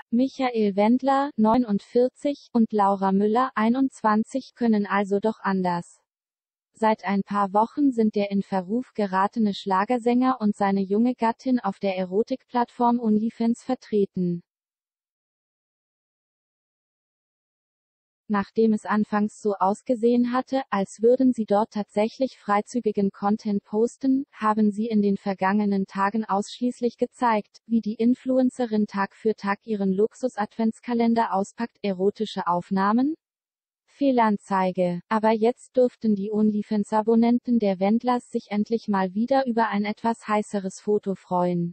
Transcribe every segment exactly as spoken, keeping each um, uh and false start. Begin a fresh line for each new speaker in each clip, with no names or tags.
Michael Wendler, neunundvierzig, und Laura Müller, einundzwanzig, können also doch anders. Seit ein paar Wochen sind der in Verruf geratene Schlagersänger und seine junge Gattin auf der Erotikplattform OnlyFans vertreten. Nachdem es anfangs so ausgesehen hatte, als würden sie dort tatsächlich freizügigen Content posten, haben sie in den vergangenen Tagen ausschließlich gezeigt, wie die Influencerin Tag für Tag ihren Luxus-Adventskalender auspackt. Erotische Aufnahmen? Fehlanzeige. Aber jetzt durften die OnlyFans-Abonnenten der Wendlers sich endlich mal wieder über ein etwas heißeres Foto freuen.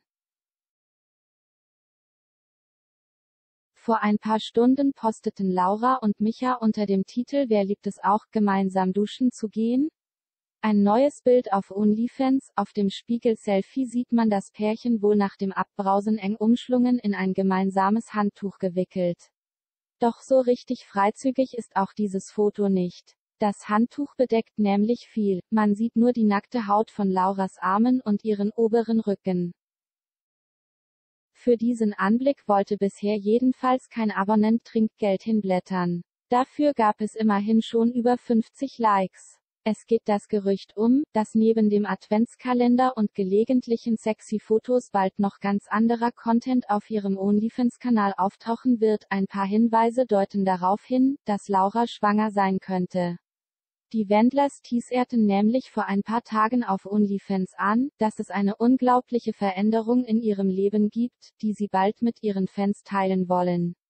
Vor ein paar Stunden posteten Laura und Micha unter dem Titel Wer liebt es auch, gemeinsam duschen zu gehen? Ein neues Bild auf OnlyFans. Auf dem Spiegel-Selfie sieht man das Pärchen wohl nach dem Abbrausen eng umschlungen in ein gemeinsames Handtuch gewickelt. Doch so richtig freizügig ist auch dieses Foto nicht. Das Handtuch bedeckt nämlich viel, man sieht nur die nackte Haut von Lauras Armen und ihren oberen Rücken. Für diesen Anblick wollte bisher jedenfalls kein Abonnent Trinkgeld hinblättern. Dafür gab es immerhin schon über fünfzig Likes. Es geht das Gerücht um, dass neben dem Adventskalender und gelegentlichen sexy Fotos bald noch ganz anderer Content auf ihrem OnlyFans-Kanal auftauchen wird. Ein paar Hinweise deuten darauf hin, dass Laura schwanger sein könnte. Die Wendlers teaserten nämlich vor ein paar Tagen auf OnlyFans an, dass es eine unglaubliche Veränderung in ihrem Leben gibt, die sie bald mit ihren Fans teilen wollen.